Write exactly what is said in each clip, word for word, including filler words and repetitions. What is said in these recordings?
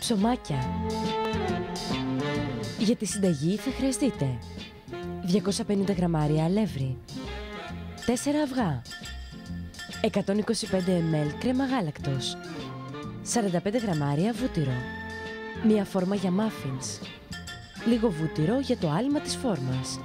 Ψωμάκια. Για τη συνταγή θα χρειαστείτε διακόσια πενήντα γραμμάρια αλεύρι, τέσσερα αυγά, εκατόν είκοσι πέντε μιλιλίτρα κρέμα γάλακτος, σαράντα πέντε γραμμάρια βούτυρο, μία φόρμα για μάφινς, λίγο βούτυρο για το άλυμα της φόρμας.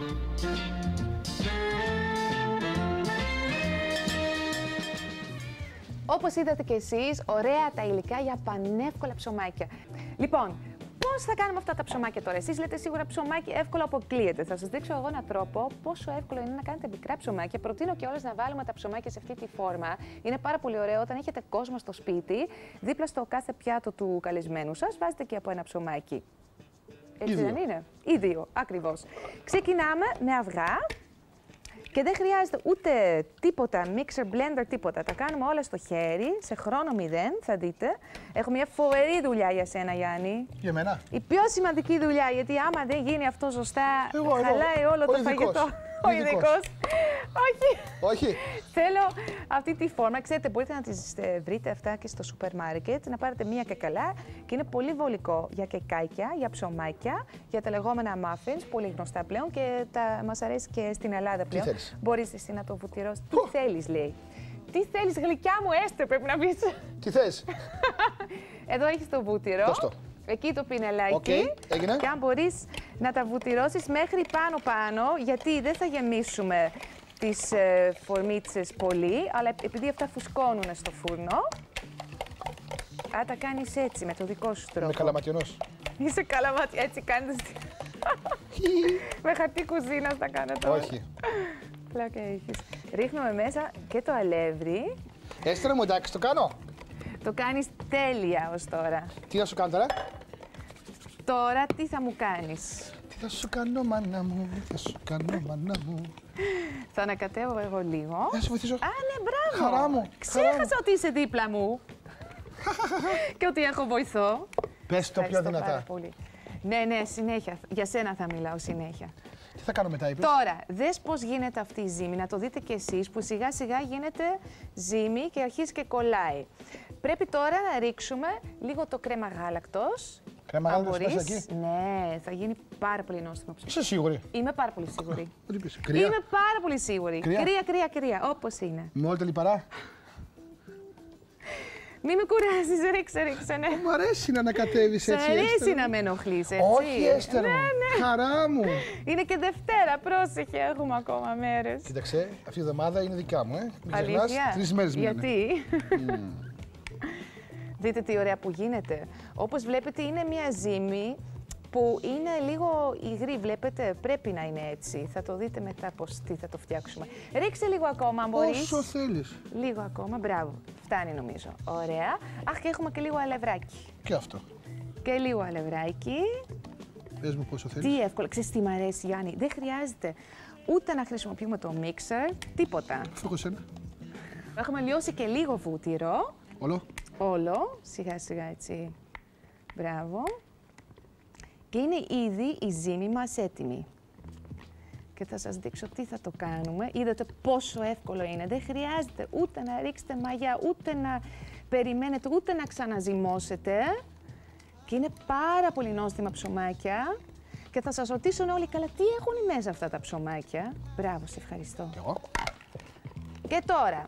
Όπως είδατε και εσείς, ωραία τα υλικά για πανεύκολα ψωμάκια. Λοιπόν, πώς θα κάνουμε αυτά τα ψωμάκια τώρα? Εσείς λέτε σίγουρα ψωμάκι εύκολο αποκλείεται. Θα σας δείξω εγώ έναν τρόπο πόσο εύκολο είναι να κάνετε μικρά ψωμάκια. Προτείνω κιόλας να βάλουμε τα ψωμάκια σε αυτή τη φόρμα. Είναι πάρα πολύ ωραίο όταν έχετε κόσμο στο σπίτι. Δίπλα στο κάθε πιάτο του καλεσμένου σας βάζετε και από ένα ψωμάκι. Έτσι δεν είναι? Ή δύο, ακριβώς. Ξεκινάμε με αυγά. Και δεν χρειάζεται ούτε τίποτα, mixer, blender, τίποτα. Τα κάνουμε όλα στο χέρι, σε χρόνο μηδέν, θα δείτε. Έχω μια φοβερή δουλειά για σένα, Γιάννη. Για μένα. Η πιο σημαντική δουλειά, γιατί άμα δεν γίνει αυτό σωστά, εγώ, χαλάει εγώ. όλο Ο το ειδικός. φαγητό. Ο ειδικός. Όχι. Όχι. Θέλω αυτή τη φόρμα. Ξέρετε, μπορείτε να τις βρείτε αυτά και στο σούπερ μάρκετ, να πάρετε μία και καλά. Και είναι πολύ βολικό για κεκάκια, για ψωμάκια, για τα λεγόμενα muffins, πολύ γνωστά πλέον και τα... μας αρέσει και στην Ελλάδα πλέον. Τι θέλεις? Μπορείς εσύ να το βουτυρώσεις. Τι θέλεις, λέει. Τι θέλεις, γλυκιά μου, Έστε, πρέπει να πεις. Τι θες? Εδώ έχεις το βούτυρο. Δώσ' το. Εκεί το πινελάκι. Okay, έγινε. Και αν μπορείς να τα βουτυρώσεις μέχρι πάνω-πάνω, γιατί δεν θα γεμίσουμε τις ε, φορμίτσες πολύ, αλλά επειδή αυτά φουσκώνουν στο φούρνο, α, τα κάνεις έτσι, με το δικό σου τρόπο. Είμαι καλαματιονός. Είσαι καλαματι... έτσι κάνεις. Με χαρτί κουζίνας τα κάνω τώρα. Όχι. Πλάκα έχεις. Ρίχνουμε μέσα και το αλεύρι. Έστερα μου, εντάξει, το κάνω. Το κάνεις τέλεια ως τώρα. Τι θα σου κάνω τώρα? Τώρα τι θα μου κάνεις? Τι θα σου κάνω, μάνα μου, τι θα σου κάνω, μάνα μου. Θα ανακατεύω εγώ λίγο. Θα σου βοηθήσω. Α, ναι, μπράβο. Χαρά μου. Ξέχασα χαρά μου. ότι είσαι δίπλα μου. Και ότι έχω βοηθό. Πες το πιο Ευχαριστώ δυνατά. πάρα πολύ. Ναι, ναι, συνέχεια. Για σένα θα μιλάω συνέχεια. Τι θα κάνω μετά, είπες? Τώρα, δες πώς γίνεται αυτή η ζύμη, να το δείτε κι εσείς, που σιγά σιγά γίνεται ζύμη και αρχίζει και κολλάει. Πρέπει τώρα να ρίξουμε λίγο το κρέμα γάλακτος. Κρέμα Αν γάλακτος πες μπορείς. εκεί? Ναι, θα γίνει πάρα πολύ νόστιμο ψωμί. Είσαι σίγουρη? Είμαι πάρα πολύ σίγουρη. Τι είπες? Κρύα? Είμαι πάρα πολύ σίγουρη. Κρύα? κρύα, κρύα, κρύα, όπως είναι. Με όλη τα λιπαρά. Μην με κουράζεις, ρίξε, ρίξε, ναι. Μου αρέσει να ανακατεύεις Σ' έτσι. αρέσει Έστερο. να με ενοχλείς, έτσι. Όχι, Έστερο. Ναι, ναι. Χαρά μου. Είναι και Δευτέρα, πρόσεχε, έχουμε ακόμα μέρες. Κοίταξε, αυτή η εβδομάδα είναι δικά μου, ε. Μην ξεχνάς, Αλήθεια. τρεις μέρες μείνανε. Γιατί? Δείτε τι ωραία που γίνεται. Όπως βλέπετε είναι μια ζύμη που είναι λίγο υγρή, βλέπετε, πρέπει να είναι έτσι. Θα το δείτε μετά πώς τι θα το φτιάξουμε. Ρίξε λίγο ακόμα, αν μπορείς. Όσο θέλεις. Λίγο ακόμα, μπράβο. Φτάνει νομίζω. Ωραία. Αχ, και έχουμε και λίγο αλευράκι. Και αυτό. Και λίγο αλευράκι. Πες μου πόσο θέλεις. Τι εύκολα. Ξέρεις τι μ' αρέσει, Γιάννη. Δεν χρειάζεται ούτε να χρησιμοποιούμε το μίξερ, τίποτα. Αυτό σένα. Έχουμε λιώσει και λίγο βούτυρο. Όλο. Όλο, σιγά σιγά έτσι. Μπράβο. Και είναι ήδη η ζύμη μας έτοιμη. Και θα σας δείξω τι θα το κάνουμε. Είδατε πόσο εύκολο είναι. Δεν χρειάζεται ούτε να ρίξετε μαγιά, ούτε να περιμένετε, ούτε να ξαναζυμώσετε. Και είναι πάρα πολύ νόστιμα ψωμάκια. Και θα σας ρωτήσουν όλοι, καλά, τι έχουν μέσα αυτά τα ψωμάκια. Μπράβο, σε ευχαριστώ. Και εγώ. Και τώρα,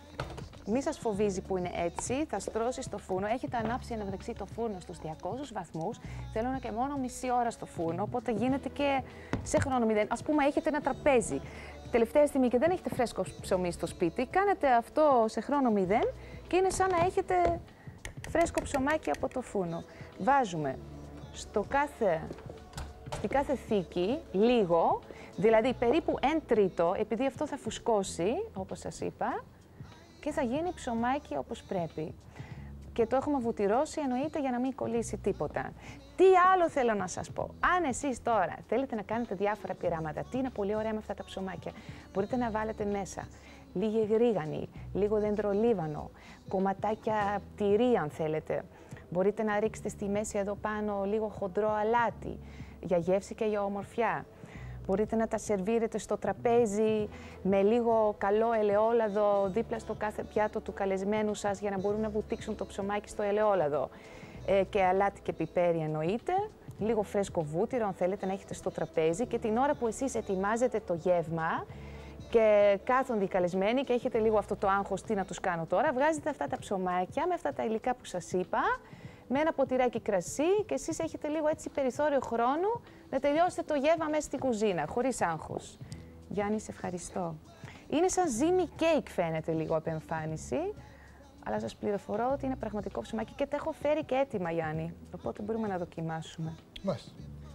μη σας φοβίζει που είναι έτσι, θα στρώσει στο φούρνο. Έχετε ανάψει ένα μεταξύ το φούρνο στους διακόσιους βαθμούς. Θέλουν και μόνο μισή ώρα στο φούρνο, οπότε γίνεται και σε χρόνο μηδέν. Ας πούμε, έχετε ένα τραπέζι τελευταία στιγμή και δεν έχετε φρέσκο ψωμί στο σπίτι. Κάνετε αυτό σε χρόνο μηδέν και είναι σαν να έχετε φρέσκο ψωμάκι από το φούρνο. Βάζουμε στο κάθε, στην κάθε θήκη λίγο, δηλαδή περίπου ένα τρίτο, επειδή αυτό θα φουσκώσει, όπως σας είπα, και θα γίνει ψωμάκι όπως πρέπει. Και το έχουμε βουτυρώσει, εννοείται, για να μην κολλήσει τίποτα. Τι άλλο θέλω να σας πω. Αν εσείς τώρα θέλετε να κάνετε διάφορα πειράματα, τι είναι πολύ ωραία με αυτά τα ψωμάκια, μπορείτε να βάλετε μέσα λίγη ρίγανη, λίγο δεντρολίβανο, κομματάκια τυρί αν θέλετε. Μπορείτε να ρίξετε στη μέση εδώ πάνω λίγο χοντρό αλάτι, για γεύση και για ομορφιά. Μπορείτε να τα σερβίρετε στο τραπέζι με λίγο καλό ελαιόλαδο δίπλα στο κάθε πιάτο του καλεσμένου σας για να μπορούν να βουτήξουν το ψωμάκι στο ελαιόλαδο. ε, και αλάτι και πιπέρι εννοείται. Λίγο φρέσκο βούτυρο, αν θέλετε να έχετε στο τραπέζι. Και την ώρα που εσείς ετοιμάζετε το γεύμα και κάθονται οι καλεσμένοι και έχετε λίγο αυτό το άγχος, τι να τους κάνω τώρα, βγάζετε αυτά τα ψωμάκια με αυτά τα υλικά που σας είπα, με ένα ποτηράκι κρασί και εσείς έχετε λίγο έτσι περιθώριο χρόνου να τελειώσετε το γεύμα μέσα στην κουζίνα, χωρίς άγχος. Γιάννη, σε ευχαριστώ. Είναι σαν ζύμι κέικ φαίνεται λίγο από εμφάνιση, αλλά σας πληροφορώ ότι είναι πραγματικό ψωμάκι και τα έχω φέρει και έτοιμα, Γιάννη, οπότε μπορούμε να δοκιμάσουμε. Μάλιστα.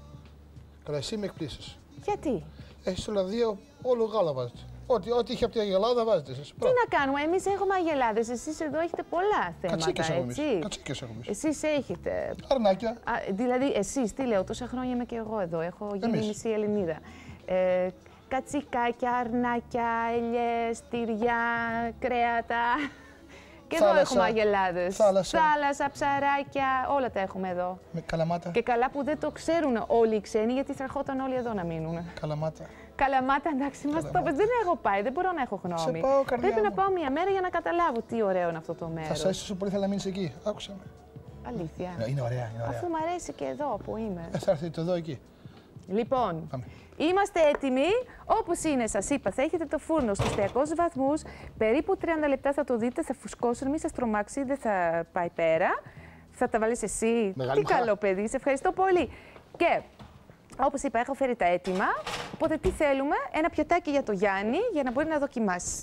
Καλά, εσύ με εκπλήσεις. Γιατί? Έχεις όλα δύο, όλο γάλα βάζετε. Ό,τι, ό,τι είχε από τη Αγελάδα βάζετε εσείς. Τι να κάνουμε, εμείς έχουμε αγελάδες, εσείς εδώ έχετε πολλά θέματα, Κατσίκες έχουμε έτσι. εμείς. Κατσίκες έχουμε εμείς. Εσείς έχετε... Αρνάκια. Α, δηλαδή, εσείς, τι λέω, τόσα χρόνια είμαι και εγώ εδώ, έχω γίνει Εμείς. μισή Ελληνίδα. Ε, κατσικάκια, αρνάκια, ελιές, τυριά, κρέατα. Και εδώ Θάλασσα, έχουμε αγελάδες. θάλασσα. Θάλασσα, ψαράκια, όλα τα έχουμε εδώ. Με καλαμάτα. Και καλά που δεν το ξέρουν όλοι οι ξένοι, γιατί θα ερχόταν όλοι εδώ να μείνουν. Καλαμάτα. Καλαμάτα, εντάξει, μας το πες. Δεν έχω πάει, δεν μπορώ να έχω γνώμη. Σε πάω, καρδιά Πρέπει να μου. πάω μια μέρα για να καταλάβω τι ωραίο είναι αυτό το Θα μέρος. σ' άρεσε τόσο πολύ, θέλω να μείνεις εκεί. Άκουσα με. Αλήθεια. Ε, Είναι ωραία, είναι ωραία. Αφού μου αρέσει και εδώ που είμαι. Ε, θα έρθετε εδώ εκεί. Λοιπόν, Πάμε. είμαστε έτοιμοι. Όπως είναι, σας είπα, θα έχετε το φούρνο στους τριακόσιους βαθμούς. Περίπου τριάντα λεπτά θα το δείτε, θα φουσκώσουν, μην σας τρομάξει, δεν θα πάει πέρα. Θα τα βάλεις εσύ. Μεγάλη Τι μου χαρά. καλό παιδί, σε ευχαριστώ πολύ. Και όπως είπα, έχω φέρει τα έτοιμα. Οπότε τι θέλουμε, ένα πιατάκι για το Γιάννη, για να μπορεί να δοκιμάσει.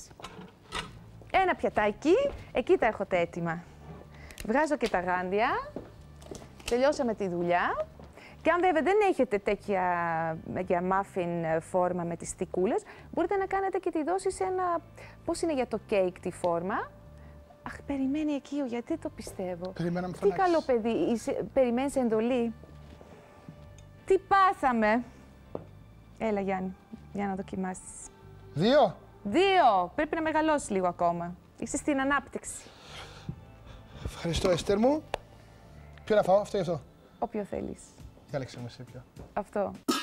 Ένα πιατάκι, εκεί τα έχω τα έτοιμα. Βγάζω και τα γάντια. Τελειώσαμε τη δουλειά. Και αν βέβαια δεν έχετε τέτοια για muffin φόρμα με τις στικούλες, μπορείτε να κάνετε και τη δόση σε ένα... Πώς είναι για το κέικ τη φόρμα. Αχ, περιμένει εκεί, γιατί δεν το πιστεύω. Περιμέναμε Τι φωνάξεις. καλό παιδί, είσαι, περιμένεις εντολή. Τι πάθαμε. Έλα Γιάννη, για να δοκιμάσεις. Δύο. Δύο, πρέπει να μεγαλώσεις λίγο ακόμα. Είσαι στην ανάπτυξη. Ευχαριστώ, Εστέρ μου. Ποιο να φάω, αυτό ή αυτό. Όποιο θέλεις. Διάλεξε με σε ποιο. Αυτό.